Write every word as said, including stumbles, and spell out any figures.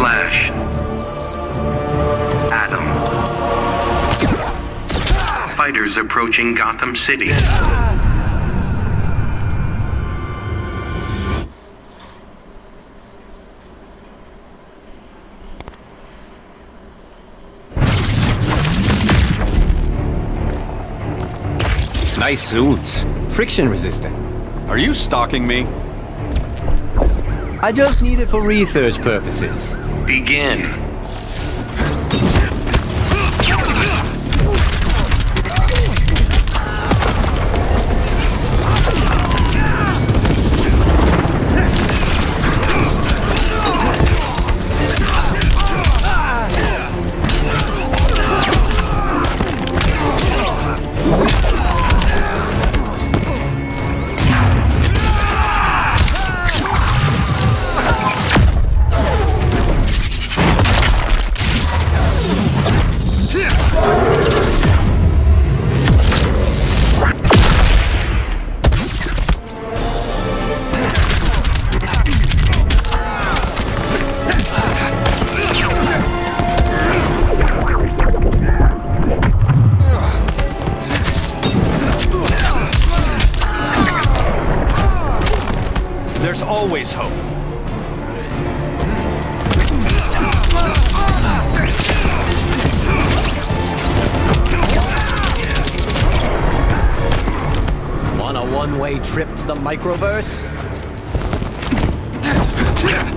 Flash. Atom. Fighters approaching Gotham City. Nice suits. Friction resistant. Are you stalking me? I just need it for research purposes. Begin. There's always hope. Want a one-way trip to the microverse?